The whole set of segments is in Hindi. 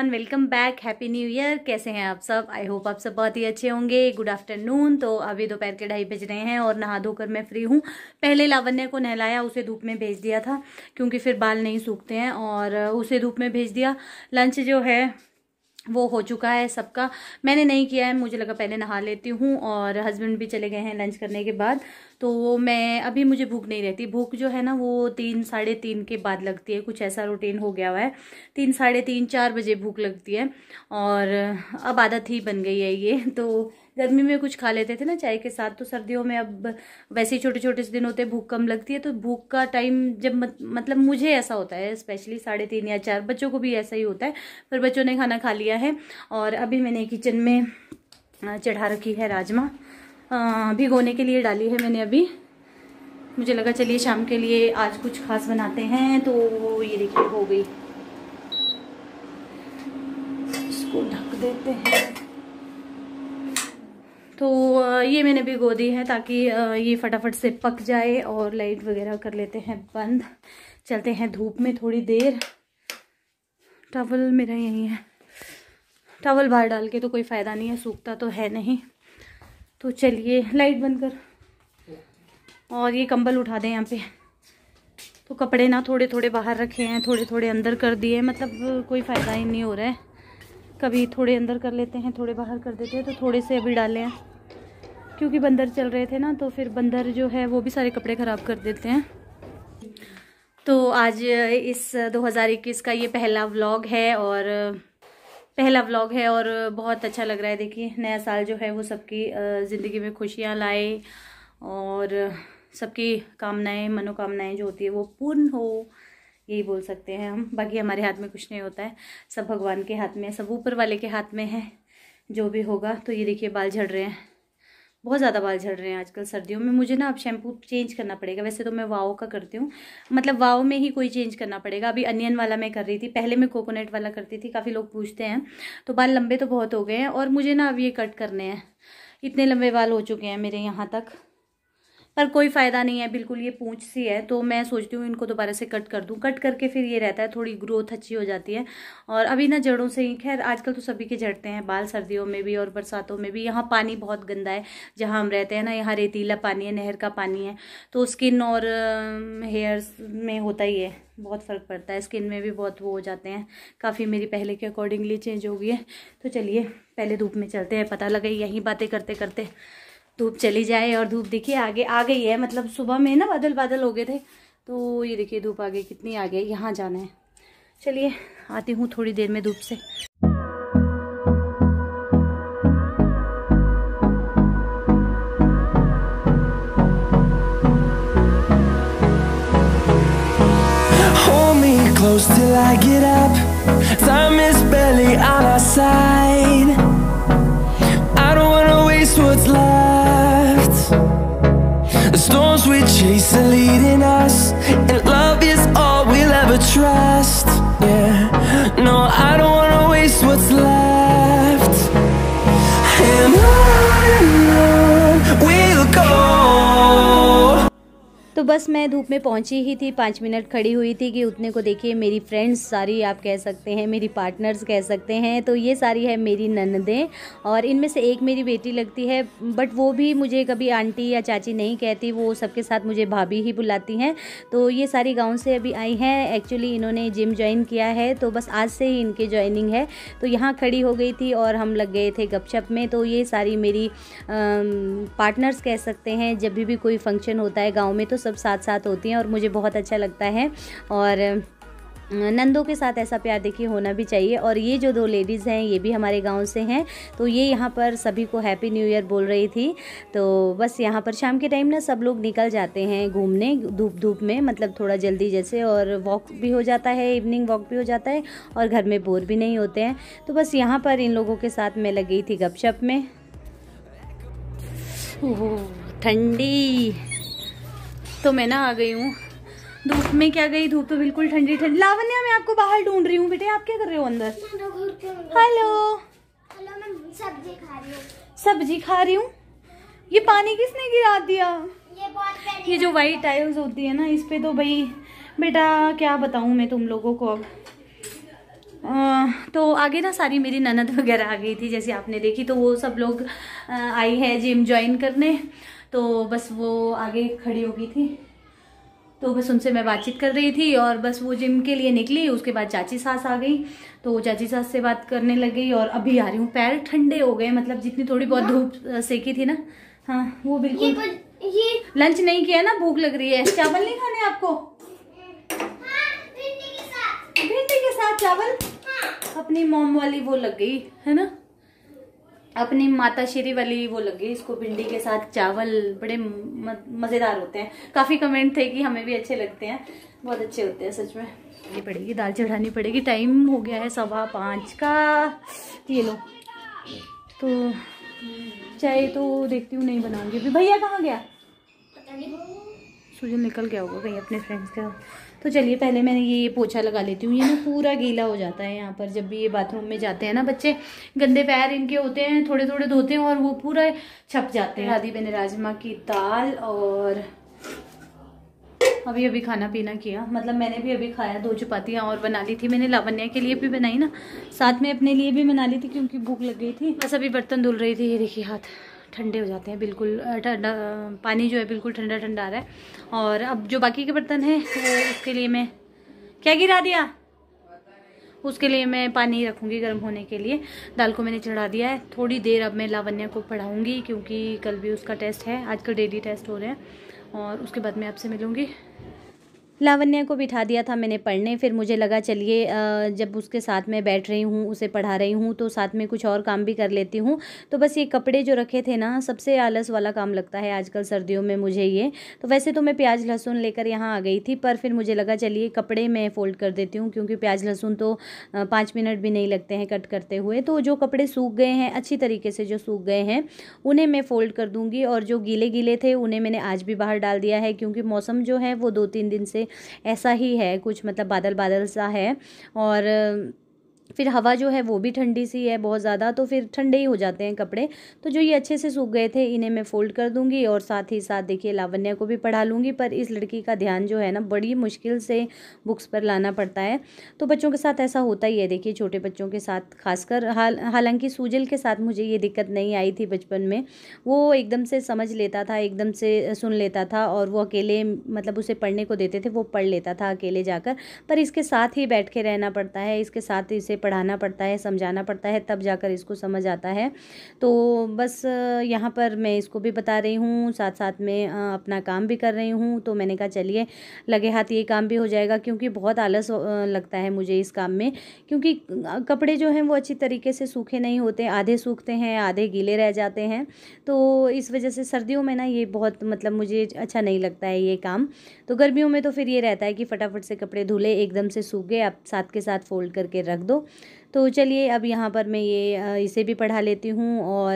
Everyone, welcome back. Happy new year. कैसे हैं आप सब? आई होप आप सब बहुत ही अच्छे होंगे। Good afternoon. तो अभी दोपहर के 2:30 बज रहे हैं और नहा धोकर मैं फ्री हूँ। पहले लावण्य को नहलाया, उसे धूप में भेज दिया था क्योंकि फिर बाल नहीं सूखते हैं, और उसे धूप में भेज दिया। लंच जो है वो हो चुका है सबका, मैंने नहीं किया है, मुझे लगा पहले नहा लेती हूँ। और हस्बैंड भी चले गए हैं लंच करने के बाद। तो मैं अभी, मुझे भूख नहीं रहती। भूख जो है ना वो 3 साढ़े 3 के बाद लगती है, कुछ ऐसा रूटीन हो गया हुआ है। 3 साढ़े 3 4 बजे भूख लगती है और अब आदत ही बन गई है ये। तो गर्मी में कुछ खा लेते थे ना चाय के साथ, तो सर्दियों में अब वैसे ही छोटे छोटे से दिन होते हैं, भूख कम लगती है। तो भूख का टाइम जब मतलब मुझे ऐसा होता है स्पेशली 3:30 या 4, बच्चों को भी ऐसा ही होता है। पर बच्चों ने खाना खा लिया है और अभी मैंने किचन में चढ़ा रखी है राजमा, भिगोने के लिए डाली है मैंने अभी। मुझे लगा चलिए शाम के लिए आज कुछ खास बनाते हैं, तो ये देखिए हो गई। इसको ढक देते हैं। तो ये मैंने भिगो दी है ताकि ये फटाफट से पक जाए। और लाइट वगैरह कर लेते हैं बंद, चलते हैं धूप में थोड़ी देर। टॉवल मेरा यहीं है, टॉवल बाहर डाल के तो कोई फ़ायदा नहीं है, सूखता तो है नहीं। तो चलिए लाइट बंद कर, और ये कंबल उठा दें यहाँ पे। तो कपड़े ना थोड़े थोड़े बाहर रखे हैं, थोड़े थोड़े अंदर कर दिए, मतलब कोई फ़ायदा ही नहीं हो रहा है। कभी थोड़े अंदर कर लेते हैं, थोड़े बाहर कर देते हैं। तो थोड़े से अभी डाले हैं क्योंकि बंदर चल रहे थे ना, तो फिर बंदर जो है वो भी सारे कपड़े ख़राब कर देते हैं। तो आज इस 2021 का ये पहला व्लॉग है और बहुत अच्छा लग रहा है। देखिए नया साल जो है वो सबकी ज़िंदगी में खुशियाँ लाए और सबकी कामनाएं, मनोकामनाएं जो होती है वो पूर्ण हो, यही बोल सकते हैं हम। बाकी हमारे हाथ में कुछ नहीं होता है, सब भगवान के हाथ में, सब ऊपर वाले के हाथ में है, जो भी होगा। तो ये देखिए बाल झड़ रहे हैं, बहुत ज़्यादा बाल झड़ रहे हैं आजकल सर्दियों में। मुझे ना अब शैम्पू चेंज करना पड़ेगा। वैसे तो मैं वाओ का करती हूँ, मतलब वाओ में ही कोई चेंज करना पड़ेगा। अभी अनियन वाला मैं कर रही थी, पहले मैं कोकोनट वाला करती थी। काफ़ी लोग पूछते हैं, तो बाल लंबे तो बहुत हो गए हैं और मुझे ना अब ये कट करने हैं। इतने लंबे बाल हो चुके हैं मेरे यहाँ तक, पर कोई फ़ायदा नहीं है, बिल्कुल ये पूंछ सी है। तो मैं सोचती हूँ इनको दोबारा से कट कर दूँ। कट करके फिर ये रहता है, थोड़ी ग्रोथ अच्छी हो जाती है। और अभी ना जड़ों से ही, खैर आजकल तो सभी के झड़ते हैं बाल, सर्दियों में भी और बरसातों में भी। यहाँ पानी बहुत गंदा है जहाँ हम रहते हैं ना, यहाँ रेतीला पानी है, नहर का पानी है। तो स्किन और हेयर्स में होता ही है, बहुत फ़र्क पड़ता है। स्किन में भी बहुत वो हो जाते हैं, काफ़ी मेरी पहले के अकॉर्डिंगली चेंज हो गई है। तो चलिए पहले धूप में चलते हैं, पता लगे यहीं बातें करते करते धूप चली जाए। और धूप देखिए आगे आ गई है, मतलब सुबह में ना बादल बादल हो गए थे, तो ये देखिए धूप आगे कितनी आ गई। यहाँ जाना है, चलिए आती हूँ थोड़ी देर में धूप से। Hold me close till I get up. Time is barely on our side. I don't wanna waste what's left. The storms we chase are leading us, and love is all we'll ever trust. Yeah, no, I don't wanna waste what's left. And on we'll go. तो बस मैं धूप में पहुंची ही थी, 5 मिनट खड़ी हुई थी कि उतने को देखिए मेरी फ्रेंड्स सारी, आप कह सकते हैं मेरी पार्टनर्स कह सकते हैं। तो ये सारी है मेरी ननदें, और इनमें से एक मेरी बेटी लगती है, बट वो भी मुझे कभी आंटी या चाची नहीं कहती, वो सबके साथ मुझे भाभी ही बुलाती हैं। तो ये सारी गाँव से अभी आई हैं। एक्चुअली इन्होंने जिम ज्वाइन किया है, तो बस आज से ही इनकी ज्वाइनिंग है। तो यहाँ खड़ी हो गई थी और हम लग गए थे गपशप में। तो ये सारी मेरी पार्टनर्स कह सकते हैं। जब भी कोई फंक्शन होता है गाँव में तो सब साथ साथ होती हैं और मुझे बहुत अच्छा लगता है। और नंदों के साथ ऐसा प्यार देखिए होना भी चाहिए। और ये जो 2 लेडीज़ हैं ये भी हमारे गांव से हैं। तो ये यहाँ पर सभी को हैप्पी न्यू ईयर बोल रही थी। तो बस यहाँ पर शाम के टाइम ना सब लोग निकल जाते हैं घूमने, धूप में, मतलब थोड़ा जल्दी जैसे, और वॉक भी हो जाता है, इवनिंग वॉक भी हो जाता है और घर में बोर भी नहीं होते हैं। तो बस यहाँ पर इन लोगों के साथ मैं लग गई थी गपशप में। ठंडी, तो मैं ना आ गई हूँ धूप में। क्या गई, धूप तो बिल्कुल ठंडी ठंडी। लावण्या मैं आपको बाहर ढूंढ रही हूँ बेटे, आप क्या कर रहे हो अंदर? हेलो, मैं सब्जी खा रही हूँ। सब्जी खा रही हूँ? ये पानी किसने गिरा दिया? ये जो वाइट टाइल्स होती है ना इस पे, तो भाई बेटा क्या बताऊँ मैं तुम लोगों को। अब तो आगे ना सारी मेरी ननद वगैरह आ गई थी, जैसे आपने देखी, तो वो सब लोग आई है जिम ज्वाइन करने। तो बस वो आगे खड़ी हो गई थी, तो बस उनसे मैं बातचीत कर रही थी और बस वो जिम के लिए निकली। उसके बाद चाची सास आ गई, तो चाची सास से बात करने लग गई और अभी आ रही हूँ। पैर ठंडे हो गए, मतलब जितनी थोड़ी बहुत धूप सेकी थी ना। हाँ वो बिल्कुल। ये लंच नहीं किया ना, भूख लग रही है। चावल नहीं खाने आपको? भिंडी के साथ चावल। अपनी मॉम वाली वो लग गई है ना, अपनी माता श्री वाली वो लग गई इसको, भिंडी के साथ चावल बड़े मजेदार होते हैं। काफी कमेंट थे कि हमें भी अच्छे लगते हैं, बहुत अच्छे होते हैं सच में। ये पड़ेगी दाल चढ़ानी पड़ेगी, टाइम हो गया है 5:15 का। ये लो, तो चाय तो देखती हूँ नहीं बनाऊंगी अभी। भैया कहाँ गया? पता नहीं, सूजन निकल गया होगा कहीं अपने फ्रेंड्स का। तो चलिए पहले मैं ये पोछा लगा लेती हूँ। ये ना पूरा गीला हो जाता है यहाँ पर, जब भी ये बाथरूम में जाते हैं ना बच्चे, गंदे पैर इनके होते हैं, थोड़े थोड़े धोते हैं और वो पूरा छप जाते हैं। आदि मैंने राजमा की दाल और अभी अभी खाना पीना किया, मतलब मैंने भी अभी खाया। 2 चपातियाँ और बना ली थी मैंने, लावण्या के लिए भी बनाई ना, साथ में अपने लिए भी बना ली थी क्योंकि भूख लग गई थी। बस अभी बर्तन धुल रही थी। ये देखिए हाथ ठंडे हो जाते हैं बिल्कुल, ठंडा पानी जो है बिल्कुल ठंडा ठंडा आ रहा है। और अब जो बाकी के बर्तन हैं वो उसके लिए मैं क्या गिरा दिया, उसके लिए मैं पानी रखूँगी गर्म होने के लिए। दाल को मैंने चढ़ा दिया है। थोड़ी देर अब मैं लावण्या को पढ़ाऊँगी क्योंकि कल भी उसका टेस्ट है, आजकल डेली टेस्ट हो रहे हैं, और उसके बाद मैं आपसे मिलूँगी। लावण्या को बिठा दिया था मैंने पढ़ने, फिर मुझे लगा चलिए जब उसके साथ में बैठ रही हूँ, उसे पढ़ा रही हूँ, तो साथ में कुछ और काम भी कर लेती हूँ। तो बस ये कपड़े जो रखे थे ना, सबसे आलस वाला काम लगता है आजकल सर्दियों में मुझे ये। तो वैसे तो मैं प्याज लहसुन लेकर यहाँ आ गई थी, पर फिर मुझे लगा चलिए कपड़े मैं फ़ोल्ड कर देती हूँ, क्योंकि प्याज लहसुन तो 5 मिनट भी नहीं लगते हैं कट करते हुए। तो जो कपड़े सूख गए हैं अच्छी तरीके से, जो सूख गए हैं उन्हें मैं फ़ोल्ड कर दूँगी, और जो गीले गीले थे उन्हें मैंने आज भी बाहर डाल दिया है, क्योंकि मौसम जो है वो 2-3 दिन से ऐसा ही है, कुछ मतलब बादल बादल सा है। और फिर हवा जो है वो भी ठंडी सी है बहुत ज़्यादा, तो फिर ठंडे ही हो जाते हैं कपड़े। तो जो ये अच्छे से सूख गए थे इन्हें मैं फ़ोल्ड कर दूंगी, और साथ ही साथ देखिए लावण्या को भी पढ़ा लूँगी। पर इस लड़की का ध्यान जो है ना बड़ी मुश्किल से बुक्स पर लाना पड़ता है। तो बच्चों के साथ ऐसा होता ही है, देखिए छोटे बच्चों के साथ खासकर। हालांकि सूजल के साथ मुझे ये दिक्कत नहीं आई थी बचपन में, वो एकदम से समझ लेता था, एकदम से सुन लेता था, और वो अकेले मतलब उसे पढ़ने को देते थे वो पढ़ लेता था अकेले जाकर। पर इसके साथ ही बैठ के रहना पड़ता है, इसके साथ इसे पढ़ाना पड़ता है, समझाना पड़ता है, तब जाकर इसको समझ आता है। तो बस यहाँ पर मैं इसको भी बता रही हूँ, साथ साथ में अपना काम भी कर रही हूँ। तो मैंने कहा चलिए लगे हाथ ये काम भी हो जाएगा, क्योंकि बहुत आलस लगता है मुझे इस काम में, क्योंकि कपड़े जो हैं वो अच्छी तरीके से सूखे नहीं होते, आधे सूखते हैं आधे गीले रह जाते हैं। तो इस वजह से सर्दियों में ना ये बहुत मतलब मुझे अच्छा नहीं लगता है ये काम। तो गर्मियों में तो फिर ये रहता है कि फटाफट से कपड़े धुले, एकदम से सूख गए, आप साथ के साथ फोल्ड करके रख दो। तो चलिए अब यहाँ पर मैं ये इसे भी पढ़ा लेती हूँ और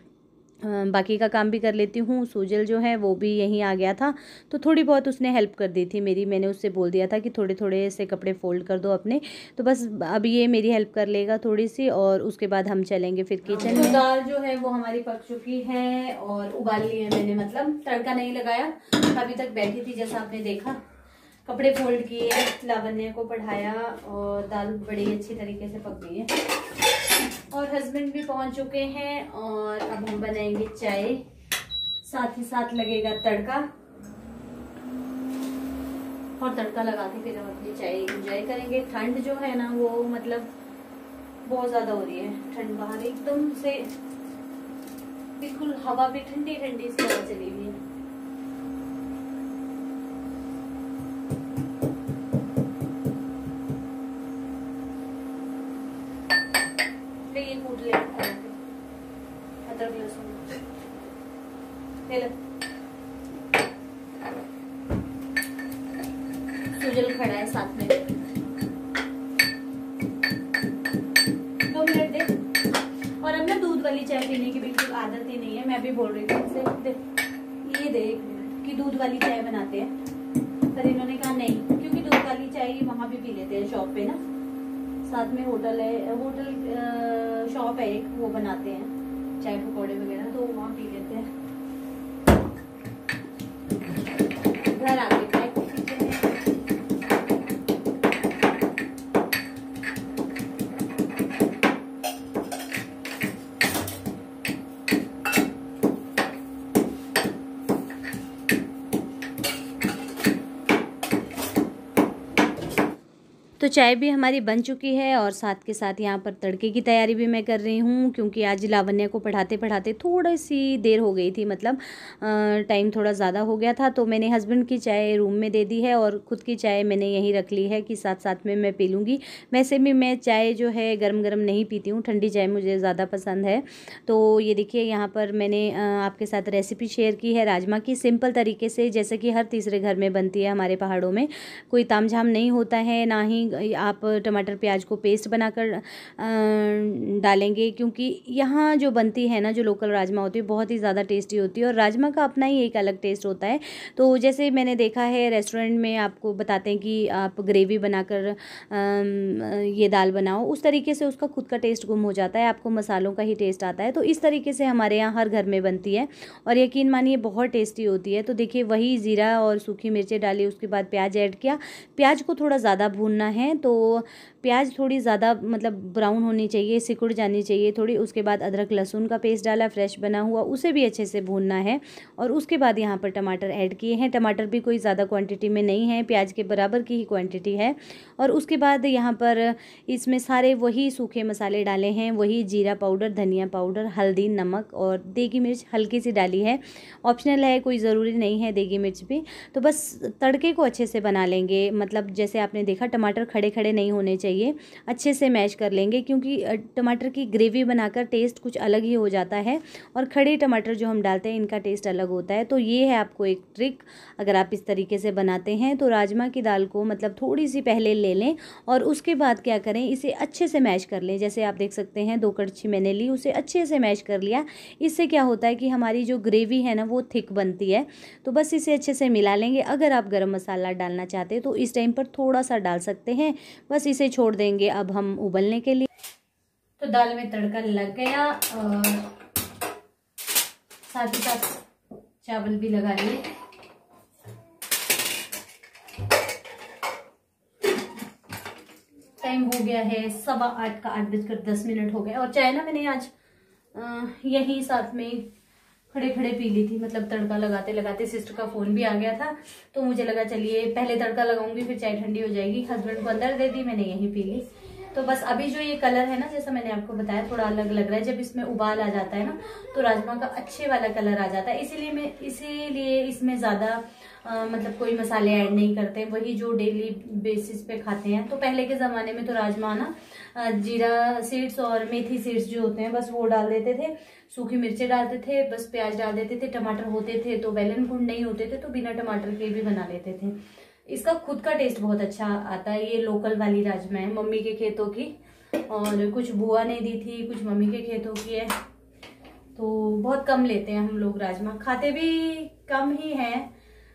बाकी का काम भी कर लेती हूँ। सूजल जो है वो भी यहीं आ गया था, तो थोड़ी बहुत उसने हेल्प कर दी थी मेरी। मैंने उससे बोल दिया था कि थोड़े थोड़े से कपड़े फोल्ड कर दो अपने, तो बस अब ये मेरी हेल्प कर लेगा थोड़ी सी, और उसके बाद हम चलेंगे फिर किचन में। दाल जो है वो हमारी पक चुकी है और उबाल ली है मैंने, मतलब तड़का नहीं लगाया, अभी तक बैठी थी जैसा आपने देखा। कपड़े फोल्ड किए, लावण्या को पढ़ाया, और दाल बड़ी अच्छी तरीके से पक गई है, और हस्बैंड भी पहुंच चुके हैं। और अब हम बनाएंगे चाय, साथ ही साथ लगेगा तड़का, और तड़का लगा के फिर हम अपनी चाय एंजॉय करेंगे। ठंड जो है ना वो मतलब बहुत ज्यादा हो रही है, ठंड बाहर एकदम से बिल्कुल, हवा भी ठंडी ठंडी सी हवा चली हुई है। ये कूट ले अदरक लहसुन, सूजल खड़ा है साथ में, 2 मिनट दे। और अब ना दूध वाली चाय पीने की बिल्कुल आदत ही नहीं है, मैं भी बोल रही थी इनसे ये दे 1 मिनट कि दूध वाली चाय बनाते हैं, पर इन्होंने कहा नहीं, क्योंकि दूध वाली चाय वहां भी पी लेते हैं शॉप पे ना, साथ में होटल है, होटल शॉप है एक, वो बनाते हैं चाय पकौड़े वगैरह, तो वहाँ पी लेते हैं। घर आके चाय पीते हैं। तो चाय भी हमारी बन चुकी है और साथ के साथ यहाँ पर तड़के की तैयारी भी मैं कर रही हूँ, क्योंकि आज लावण्य को पढ़ाते पढ़ाते थोड़ी सी देर हो गई थी, मतलब टाइम थोड़ा ज़्यादा हो गया था। तो मैंने हस्बैंड की चाय रूम में दे दी है और ख़ुद की चाय मैंने यहीं रख ली है कि साथ साथ में मैं पी लूँगी। वैसे भी मैं चाय जो है गरम गरम नहीं पीती हूँ, ठंडी चाय मुझे ज़्यादा पसंद है। तो ये देखिए यहाँ पर मैंने आपके साथ रेसिपी शेयर की है राजमा की, सिंपल तरीके से, जैसे कि हर तीसरे घर में बनती है हमारे पहाड़ों में। कोई तामझाम नहीं होता है, ना ही आप टमाटर प्याज को पेस्ट बनाकर डालेंगे, क्योंकि यहाँ जो बनती है ना, जो लोकल राजमा होती है बहुत ही ज़्यादा टेस्टी होती है और राजमा का अपना ही एक अलग टेस्ट होता है। तो जैसे मैंने देखा है रेस्टोरेंट में आपको बताते हैं कि आप ग्रेवी बनाकर ये दाल बनाओ, उस तरीके से उसका खुद का टेस्ट गुम हो जाता है, आपको मसालों का ही टेस्ट आता है। तो इस तरीके से हमारे यहाँ हर घर में बनती है और यकीन मानिए बहुत टेस्टी होती है। तो देखिए वही ज़ीरा और सूखी मिर्चें डाली, उसके बाद प्याज ऐड किया। प्याज को थोड़ा ज़्यादा भूनना है, तो प्याज थोड़ी ज़्यादा मतलब ब्राउन होनी चाहिए, सिकुड़ जानी चाहिए थोड़ी। उसके बाद अदरक लहसुन का पेस्ट डाला फ्रेश बना हुआ, उसे भी अच्छे से भूनना है। और उसके बाद यहाँ पर टमाटर ऐड किए हैं। टमाटर भी कोई ज़्यादा क्वांटिटी में नहीं है, प्याज के बराबर की ही क्वांटिटी है। और उसके बाद यहाँ पर इसमें सारे वही सूखे मसाले डाले हैं, वही जीरा पाउडर, धनिया पाउडर, हल्दी, नमक और देगी मिर्च हल्की सी डाली है, ऑप्शनल है, कोई ज़रूरी नहीं है देगी मिर्च भी। तो बस तड़के को अच्छे से बना लेंगे, मतलब जैसे आपने देखा टमाटर खड़े खड़े नहीं होने चाहिए, अच्छे से मैश कर लेंगे, क्योंकि टमाटर की ग्रेवी बनाकर टेस्ट कुछ अलग ही हो जाता है और खड़े टमाटर जो हम डालते हैं इनका टेस्ट अलग होता है। तो ये है आपको एक ट्रिक, अगर आप इस तरीके से बनाते हैं तो राजमा की दाल को मतलब थोड़ी सी पहले ले लें और उसके बाद क्या करें, इसे अच्छे से मैश कर लें। जैसे आप देख सकते हैं 2 कड़छी मैंने ली, उसे अच्छे से मैश कर लिया। इससे क्या होता है कि हमारी जो ग्रेवी है ना वो थिक बनती है। तो बस इसे अच्छे से मिला लेंगे। अगर आप गरम मसाला डालना चाहते हैं तो इस टाइम पर थोड़ा सा डाल सकते हैं, बस इसे छोड़ देंगे अब हम उबलने के लिए। तो दाल में तड़का लग गया और साथ ही साथ चावल भी लगा लिए। टाइम हो गया है 8:15 का, 8:10 हो गए। और चाय ना मैंने आज यही साथ में खड़े खड़े पी ली थी, मतलब तड़का लगाते लगाते। सिस्टर का फ़ोन भी आ गया था तो मुझे लगा चलिए पहले तड़का लगाऊंगी फिर चाय ठंडी हो जाएगी। हस्बैंड को अंदर दे दी, मैंने यहीं पी ली। तो बस अभी जो ये कलर है ना, जैसा मैंने आपको बताया थोड़ा अलग लग रहा है। जब इसमें उबाल आ जाता है ना तो राजमा का अच्छे वाला कलर आ जाता है। इसीलिए इसमें ज़्यादा मतलब कोई मसाले ऐड नहीं करते, वही जो डेली बेसिस पे खाते हैं। तो पहले के ज़माने में तो राजमा ना जीरा सीड्स और मेथी सीड्स जो होते हैं बस वो डाल देते थे, सूखी मिर्चें डालते थे, बस प्याज डाल देते थे, टमाटर होते थे तो बेलन गुंड नहीं होते थे तो बिना टमाटर के भी बना लेते थे। इसका खुद का टेस्ट बहुत अच्छा आता है। ये लोकल वाली राजमा है, मम्मी के खेतों की, और कुछ बुआ ने दी थी, कुछ मम्मी के खेतों की है। तो बहुत कम लेते हैं हम लोग राजमा, खाते भी कम ही हैं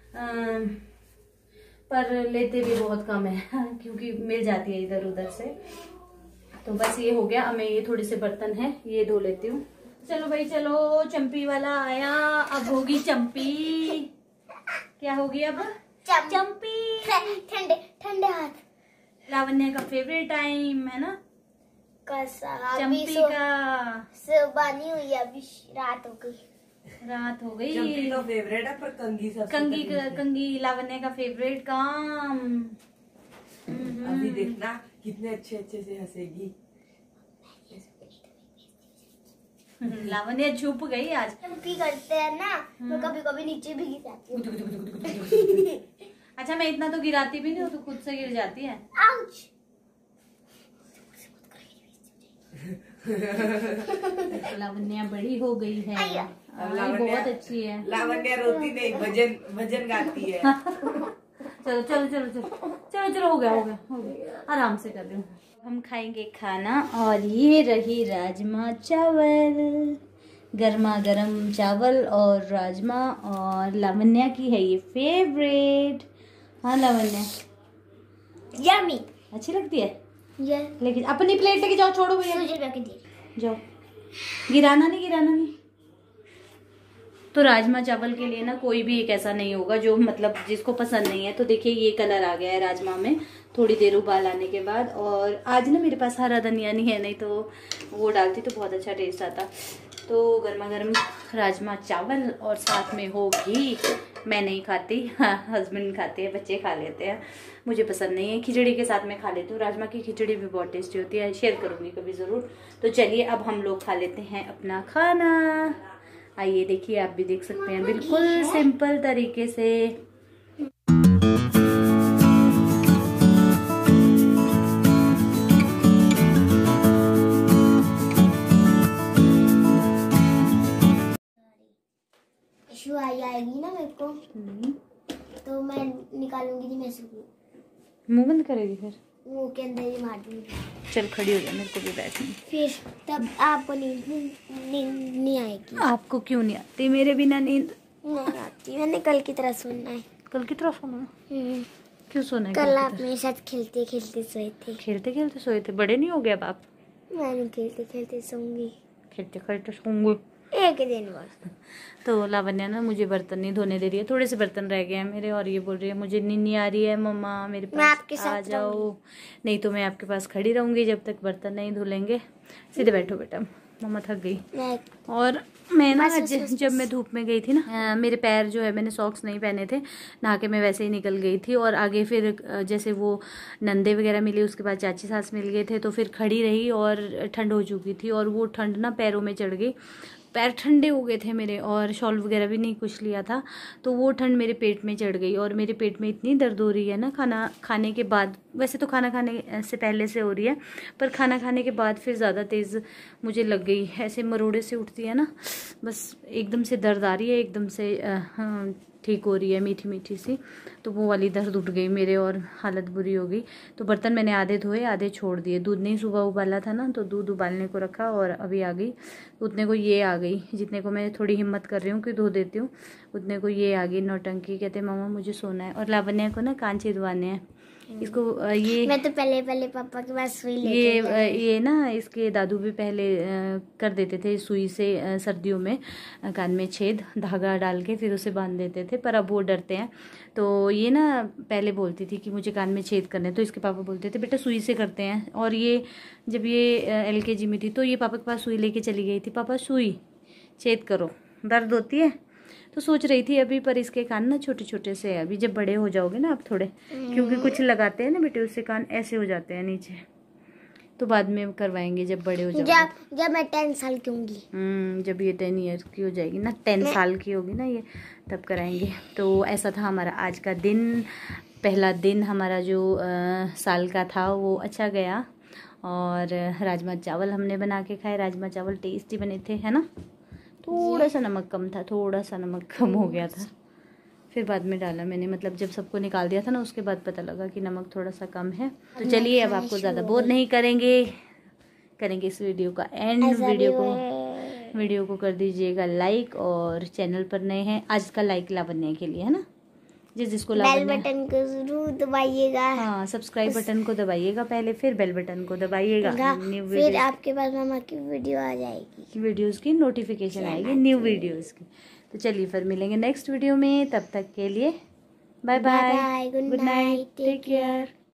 पर लेते भी बहुत कम है क्योंकि मिल जाती है इधर उधर से। तो बस ये हो गया। अब मैं ये थोड़े से बर्तन हैं ये धो लेती हूँ। चलो भाई चलो, चंपी वाला आया, अब होगी चंपी। क्या होगी अब? चंपी। ठंडे ठंडे हाथ। लावण्य का फेवरेट टाइम है ना चंपी का। सुबह नहीं हुई, अभी रात हो गई। रात हो गई। चंपी का फेवरेट है पर कंगी लावण्य का फेवरेट काम। अभी देखना कितने अच्छे से हंसेगी। लावण्य छुप गई आज। चंपी करते हैं ना तो कभी कभी नीचे भी गिर जाती हूँ। अच्छा मैं इतना तो गिराती भी नहीं हूँ, तो खुद से गिर जाती है। आउच। लावण्य बड़ी हो गई है, बहुत अच्छी है। लावण्य रोती नहीं, भजन गाती है। चलो चलो चलो चलो चलो चलो, हो गया आराम से कर रही हूँ। हम खाएंगे खाना और ये रही राजमा चावल, गर्मा गर्म चावल और राजमा, और लावण्य की है ये फेवरेट। हाँ लावण्य, यम्मी। अच्छी लगती है ये लेकिन अपनी प्लेट लेके जाओ, छोड़ो भैया जाओ, गिराना नहीं। तो राजमा चावल के लिए ना कोई भी एक ऐसा नहीं होगा जो मतलब जिसको पसंद नहीं है। तो देखिए ये कलर आ गया है राजमा में थोड़ी देर उबाल आने के बाद। और आज ना मेरे पास हरा धनिया नहीं है, नहीं तो वो डालती तो बहुत अच्छा टेस्ट आता। तो गर्मा गर्म राजमा चावल और साथ में होगी मैं नहीं खाती, हस्बैंड खाते हैं, बच्चे खा लेते हैं, मुझे पसंद नहीं है। खिचड़ी के साथ मैं खा लेती हूँ, राजमा की खिचड़ी भी बहुत टेस्टी होती है, शेयर करूँगी कभी ज़रूर। तो चलिए अब हम लोग खा लेते हैं अपना खाना। आइए देखिए, आप भी देख सकते हैं बिल्कुल सिंपल तरीके से। आएगी ना मेरे को तो मैं निकालूंगी नहीं, मैं मुंह बंद करेगी फिर मुंह के अंदर ही मार दूंगी। चल खड़ी हो जा, मेरे को भी बैठनी। फिर तब आपको नींद नहीं आएगी। आपको क्यों नहीं आती? मेरे बिना नींद नहीं आती। मैंने कल की तरह सोना है। कल की तरह सोना है? क्यों सोना है? कल आप मेरे साथ खेलते खेलते सोए थे। खेलते खेलते सोए थे? बड़े नहीं हो गए अब आप? मैंने खेलते खेलते सोऊंगी। खेलते खेलते सोऊंगी एक दिन बस। तो लावण्या ना मुझे बर्तन नहीं धोने दे रही है, थोड़े से बर्तन रह गए हैं मेरे, और ये बोल रही है मुझे नींद नहीं आ रही है मम्मा, मेरे पास आ जाओ। नहीं तो मैं आपके पास खड़ी रहूंगी जब तक बर्तन नहीं धुलेंगे। सीधे बैठो बेटा, मम्मा थक गई। और मैं ना जब मैं धूप में गई थी ना, मेरे पैर जो है, मैंने सॉक्स नहीं पहने थे, नहा के मैं वैसे ही निकल गई थी। और आगे फिर जैसे वो नंदे वगैरह मिले, उसके बाद चाची सास मिल गए थे, तो फिर खड़ी रही और ठंड हो चुकी थी, और वो ठंड ना पैरों में चढ़ गई, पैर ठंडे हो गए थे मेरे, और शॉल वगैरह भी नहीं कुछ लिया था, तो वो ठंड मेरे पेट में चढ़ गई। और मेरे पेट में इतनी दर्द हो रही है ना खाना खाने के बाद, वैसे तो खाना खाने से पहले से हो रही है, पर खाना खाने के बाद फिर ज़्यादा तेज़ मुझे लग गई। ऐसे मरोड़े से उठती है ना, बस एकदम से दर्द आ रही है, एकदम से ठीक हो रही है, मीठी मीठी सी, तो वो वाली दर्द उठ गई मेरे और हालत बुरी हो गई। तो बर्तन मैंने आधे धोए, आधे छोड़ दिए। दूध नहीं सुबह उबाला था ना, तो दूध उबालने को रखा और अभी आ गई। उतने को ये आ गई, जितने को मैं थोड़ी हिम्मत कर रही हूँ कि धो देती हूँ, उतने को ये आ गई नौटंकी। कहते मामा मुझे सोना है। और लावण्या को ना कान छिदवाने हैं इसको। ये मैं तो पहले पापा के पास सुई लेके ये ना इसके दादू भी पहले कर देते थे सुई से, सर्दियों में कान में छेद धागा डाल के फिर उसे बांध देते थे, पर अब वो डरते हैं। तो ये ना पहले बोलती थी कि मुझे कान में छेद करने, तो इसके पापा बोलते थे बेटा सुई से करते हैं। और ये जब ये LKG में थी तो ये पापा के पास सुई लेके चली गई थी, पापा सुई छेद करो, दर्द होती है। तो सोच रही थी अभी, पर इसके कान ना छोटे छोटे से है, अभी जब बड़े हो जाओगे ना आप थोड़े, क्योंकि कुछ लगाते हैं ना बेटे, उससे कान ऐसे हो जाते हैं नीचे, तो बाद में करवाएंगे जब बड़े हो जाओगे। जब मैं 10 साल की होंगी। जब ये 10 ईयर की हो जाएगी ना, 10 साल की होगी ना ये, तब कराएंगे। तो ऐसा था हमारा आज का दिन, पहला दिन हमारा जो साल का था वो अच्छा गया। और राजमा चावल हमने बना के खाए, राजमा चावल टेस्टी बने थे, है ना। थोड़ा सा नमक कम था, थोड़ा सा नमक कम हो गया था, फिर बाद में डाला मैंने, मतलब जब सबको निकाल दिया था ना उसके बाद पता लगा कि नमक थोड़ा सा कम है। तो चलिए अब आपको ज़्यादा बोर नहीं करेंगे इस वीडियो का एंड। वीडियो को कर दीजिएगा लाइक, और चैनल पर नए हैं आज का लाइक लावण्या के लिए, है ना। जिसको बेल बटन को जरूर दबाइएगा। हाँ, सब्सक्राइब बटन को दबाइएगा पहले, फिर बेल बटन को दबाइएगा। फिर आपके पास मामा की वीडियो आ जाएगी, वीडियोस की नोटिफिकेशन आएगी न्यू वीडियोस की। तो चलिए फिर मिलेंगे नेक्स्ट वीडियो में, तब तक के लिए bye bye, good night, take care.